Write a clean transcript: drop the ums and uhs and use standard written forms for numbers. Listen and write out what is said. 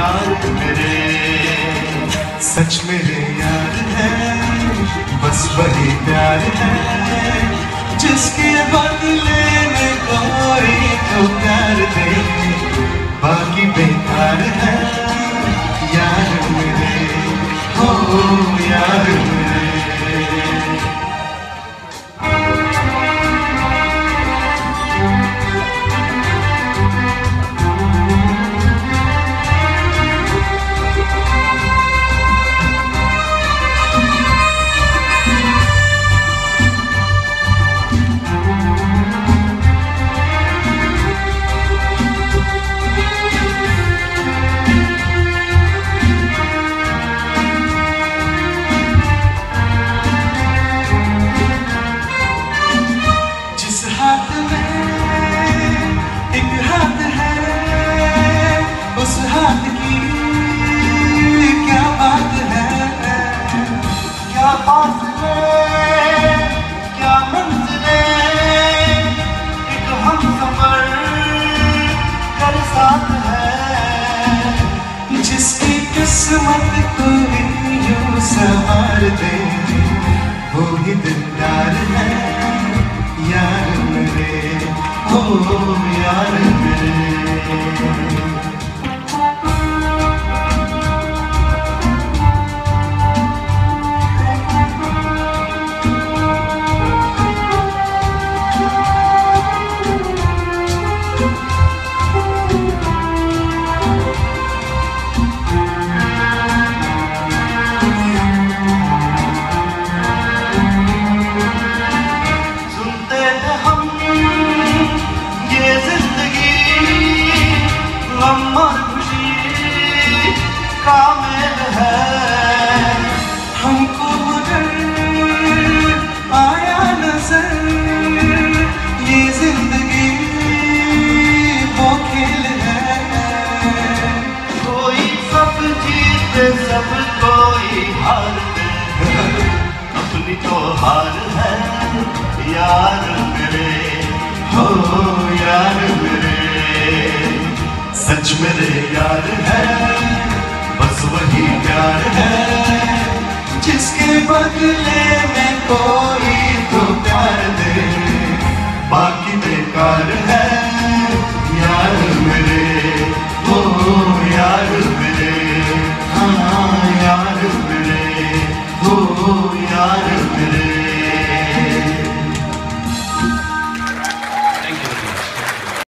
यार मेरे, सच मेरे यार है, बस वही प्यार है जिसके बदले में कोई तो प्यार दे, बाकी बेकार है यार मेरे, हो यार मेरे। उस हाथ की क्या बात है, क्या फासले क्या मंजिलें, एक हमसफर कर साथ है, जिसकी किस्मत कोई यूं संवार दे, वो ही दिलदार है यार मेरे, हो यार मेरे। कामिल है हमको मगर आया नजर ये जिंदगी वो खेल है, कोई सब जीते सब कोई हार दे, अपनी तो हार है यार मेरे, हो यार मेरे, सच मेरे यार है, बस वही प्यार है जिसके बदले में कोई तो प्यार दे, बाकी बेकार है